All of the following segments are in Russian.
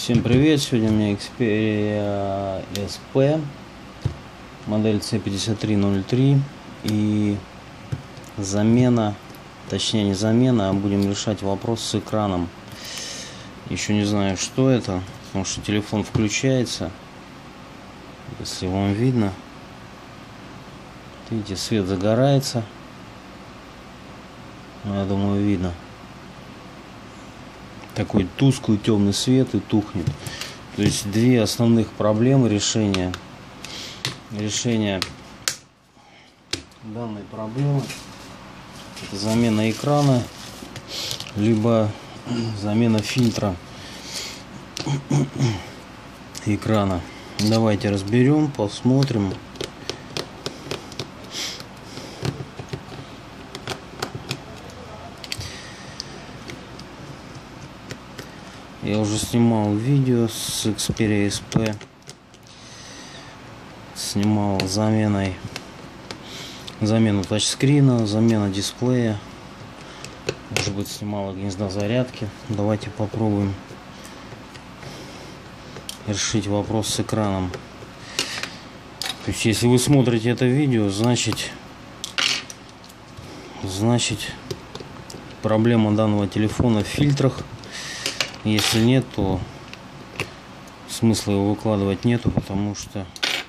Всем привет! Сегодня у меня Xperia SP, модель C5303, и замена, точнее не замена, а будем решать вопрос с экраном. Еще не знаю, что это, потому что телефон включается, если вам видно. Видите, свет загорается, я думаю, видно. Такой тусклый темный свет и тухнет. То есть две основных проблемы решения данной проблемы: это замена экрана, либо замена фильтра экрана. Давайте разберем, посмотрим. Я уже снимал видео с Xperia SP, снимал замену тачскрина, замена дисплея, может быть, снимал гнезда зарядки. Давайте попробуем решить вопрос с экраном. То есть, если вы смотрите это видео, значит проблема данного телефона в фильтрах. Если нет, то смысла его выкладывать нету, потому что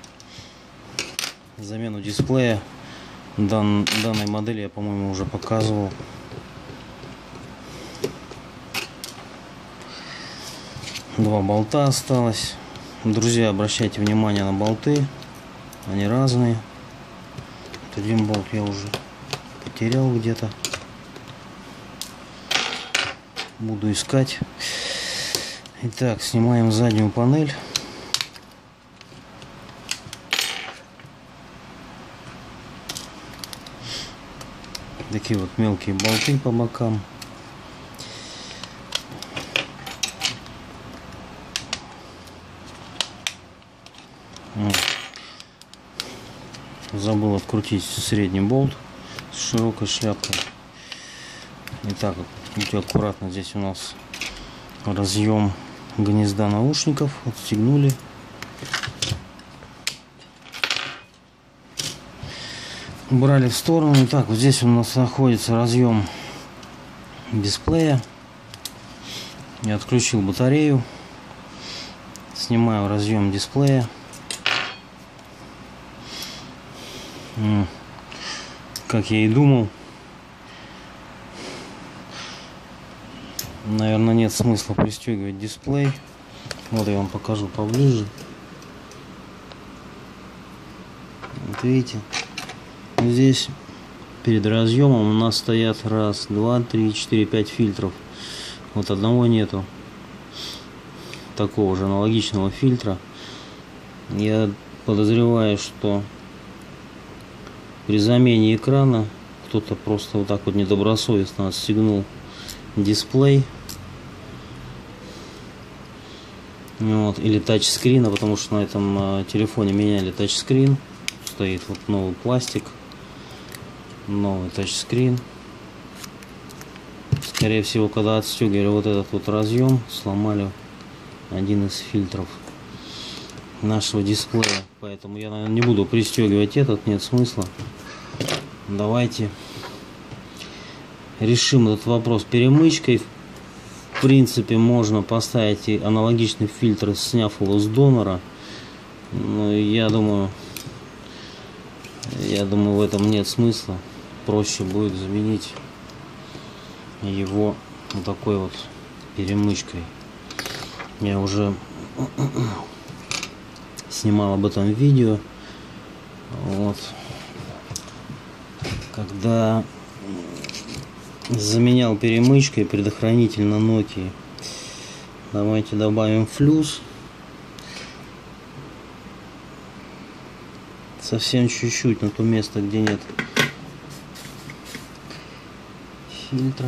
замену дисплея данной модели я, по-моему, уже показывал. Два болта осталось. Друзья, обращайте внимание на болты, они разные. Вот один болт я уже потерял где-то, буду искать. Итак, снимаем заднюю панель. Такие вот мелкие болты по бокам. Забыл открутить средний болт с широкой шляпкой. Итак, будьте аккуратны, здесь у нас разъем гнезда наушников. Отстегнули. Убрали в сторону. Так, вот здесь у нас находится разъем дисплея. Я отключил батарею. Снимаю разъем дисплея. Как я и думал, наверное, нет смысла пристегивать дисплей. Вот я вам покажу поближе. Вот видите, здесь перед разъемом у нас стоят раз, два, три, четыре, пять фильтров. Вот одного нету, такого же аналогичного фильтра. Я подозреваю, что при замене экрана кто-то просто вот так вот недобросовестно отстегнул дисплей, вот, или тачскрина, потому что на этом телефоне меняли тачскрин. Стоит вот новый пластик, новый тачскрин. Скорее всего, когда отстегивали вот этот вот разъем, сломали один из фильтров нашего дисплея. Поэтому я, наверное, не буду пристегивать этот, нет смысла. Давайте решим этот вопрос перемычкой. В принципе, можно поставить и аналогичный фильтр, сняв его с донора. Но я думаю, в этом нет смысла. Проще будет заменить его вот такой вот перемычкой. Я уже снимал об этом видео. Вот. Когда заменял перемычкой предохранитель на Nokia. Давайте добавим флюс. Совсем чуть-чуть на то место, где нет фильтра.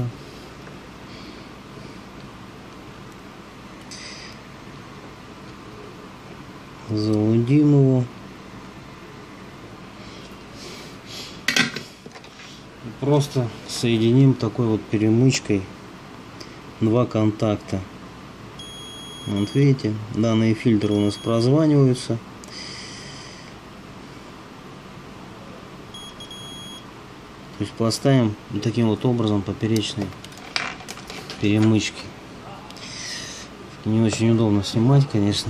Залудим его. Просто соединим такой вот перемычкой два контакта. Вот видите, данные фильтры у нас прозваниваются. То есть поставим вот таким вот образом поперечные перемычки. Не очень удобно снимать, конечно.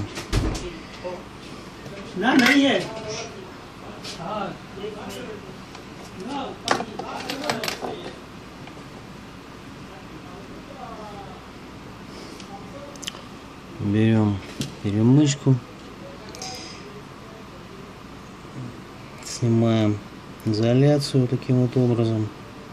Берем перемычку, снимаем изоляцию таким вот образом.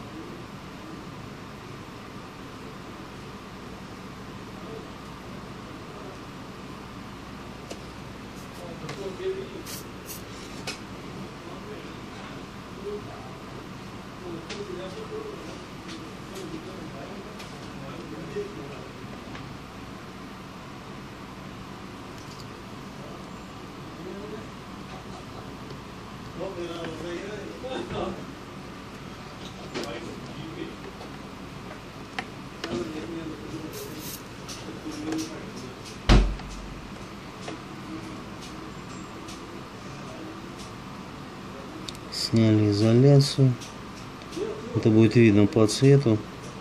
Сняли изоляцию. Это будет видно по цвету.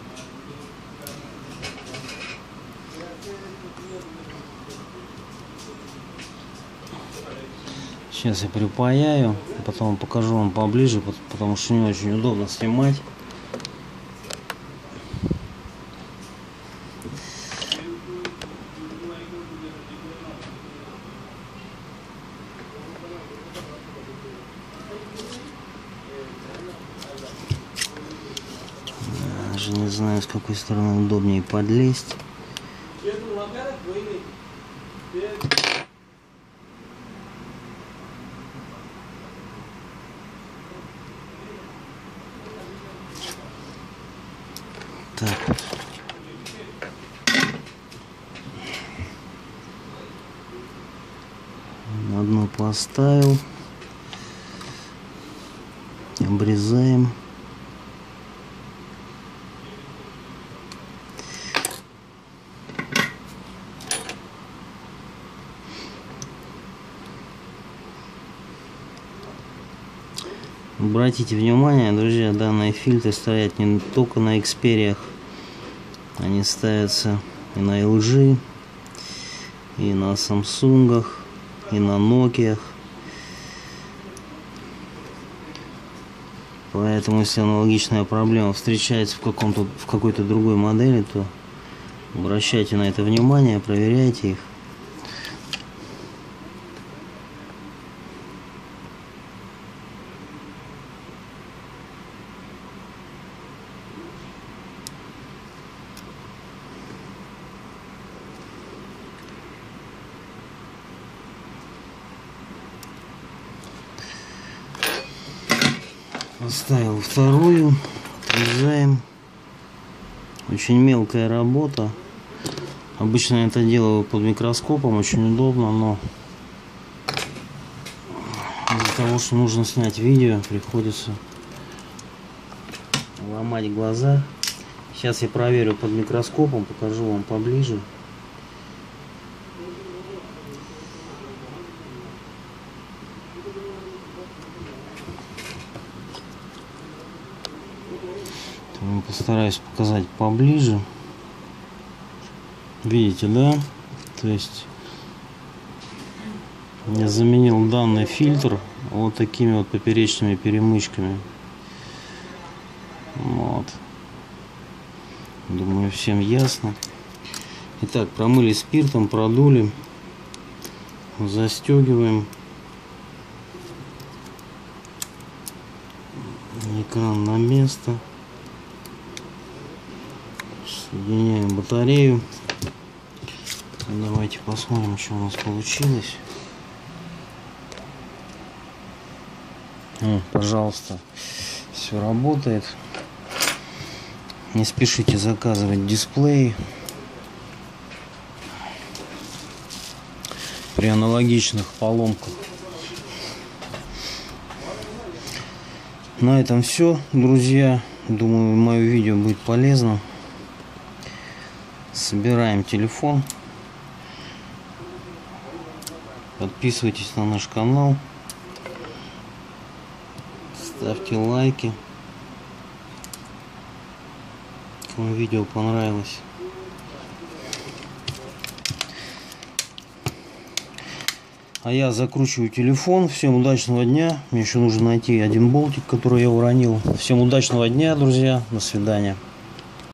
Сейчас я припаяю, потом покажу вам поближе, потому что не очень удобно снимать. Даже не знаю, с какой стороны удобнее подлезть. Так вот. Одну поставил. Обрезаем. Обратите внимание, друзья, данные фильтры стоят не только на Xperia, они ставятся и на LG, и на Samsung, и на Nokia. Поэтому, если аналогичная проблема встречается в какой-то другой модели, то обращайте на это внимание, проверяйте их. Поставил вторую, отрезаем. Очень мелкая работа. Обычно я это делаю под микроскопом, очень удобно, но из-за того, что нужно снять видео, приходится ломать глаза. Сейчас я проверю под микроскопом, покажу вам поближе. Постараюсь показать поближе. Видите, да? То есть я заменил данный фильтр вот такими вот поперечными перемычками. Вот. Думаю, всем ясно. Итак, промыли спиртом, продули. Застегиваем. Экран на место. Соединяем батарею. Давайте посмотрим, что у нас получилось. Пожалуйста, все работает. Не спешите заказывать дисплей. При аналогичных поломках. На этом все, друзья. Думаю, мое видео будет полезно. Собираем телефон. Подписывайтесь на наш канал. Ставьте лайки. Кому видео понравилось. А я закручиваю телефон. Всем удачного дня. Мне еще нужно найти один болтик, который я уронил. Всем удачного дня, друзья. До свидания.